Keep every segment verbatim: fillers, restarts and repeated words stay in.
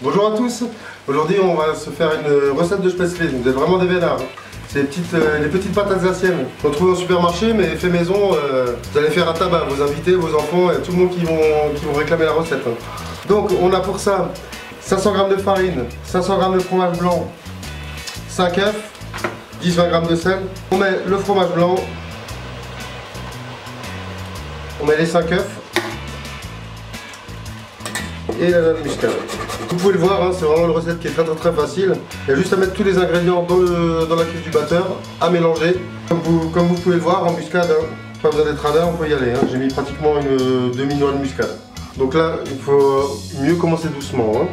Bonjour à tous. Aujourd'hui on va se faire une recette de spätzle. Vous êtes vraiment des vénards. C'est les petites, euh, les petites pâtes alsaciennes qu'on trouve au supermarché mais fait maison. Euh, vous allez faire à tabac, vos invités, vos enfants et tout le monde qui vont, qui vont réclamer la recette. Donc on a pour ça cinq cents grammes de farine, cinq cents grammes de fromage blanc, cinq œufs, dix à vingt grammes de sel. On met le fromage blanc, on met les cinq œufs et la noix de muscade. Vous pouvez le voir, hein, c'est vraiment une recette qui est très très très facile. Il y a juste à mettre tous les ingrédients dans, le, dans la cuve du batteur, à mélanger. Comme vous, comme vous pouvez le voir, en muscade, hein, pas besoin d'être radin, on peut y aller. Hein. J'ai mis pratiquement une demi-noix de muscade. Donc là, il faut mieux commencer doucement. Hein.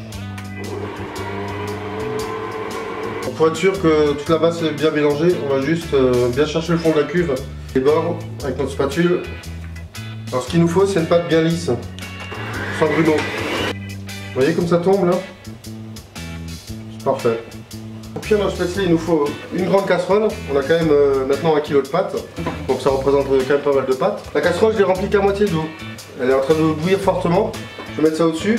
Pour être sûr que toute la masse est bien mélangée, on va juste euh, bien chercher le fond de la cuve, les bords avec notre spatule. Alors ce qu'il nous faut, c'est une pâte bien lisse, sans grumeaux. Vous voyez comme ça tombe là? C'est parfait. Pour cuire notre spätzle, il nous faut une grande casserole. On a quand même euh, maintenant un kilo de pâte, donc ça représente quand même pas mal de pâte. La casserole, je l'ai remplie qu'à moitié d'eau. Elle est en train de bouillir fortement. Je vais mettre ça au-dessus.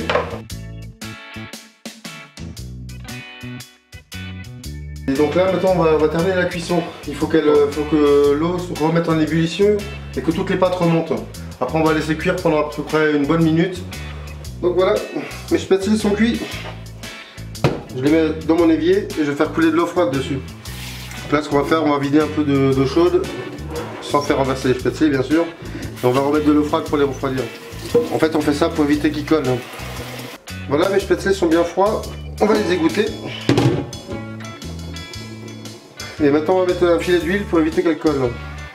Et donc là maintenant on va, on va terminer la cuisson. Il faut, qu'elle, faut que l'eau se remette en ébullition et que toutes les pâtes remontent. Après on va laisser cuire pendant à peu près une bonne minute. Donc voilà, mes spätzle sont cuits. Je les mets dans mon évier et je vais faire couler de l'eau froide dessus. Donc là ce qu'on va faire, on va vider un peu d'eau chaude, sans faire renverser les spätzle bien sûr. Et on va remettre de l'eau froide pour les refroidir. En fait on fait ça pour éviter qu'ils collent. Voilà, mes spätzle sont bien froids, on va les égoutter. Et maintenant on va mettre un filet d'huile pour éviter qu'elle colle.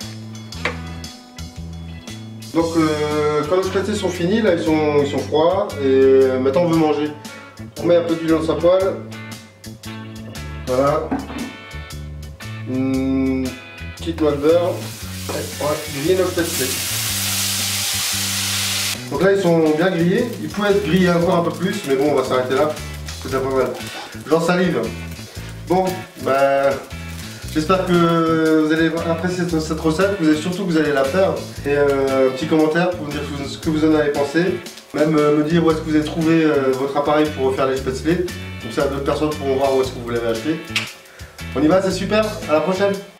Donc euh, quand les spätzle sont finis, là ils sont, ils sont froids et euh, maintenant on veut manger. On met un peu d'huile dans sa poêle. Voilà. Une petite noix de beurre. Et on va griller nos spätzle. Donc là ils sont bien grillés. Ils pourraient être grillés encore un peu plus, mais bon on va s'arrêter là. C'est déjà pas mal. J'en salive. Bon, bah... j'espère que vous allez apprécier cette recette, vous allez surtout que vous allez la faire. Et euh, un petit commentaire pour me dire ce que vous en avez pensé. Même euh, me dire où est-ce que vous avez trouvé euh, votre appareil pour refaire les spätzle. Comme ça d'autres personnes pourront voir où est-ce que vous l'avez acheté. On y va, c'est super, à la prochaine.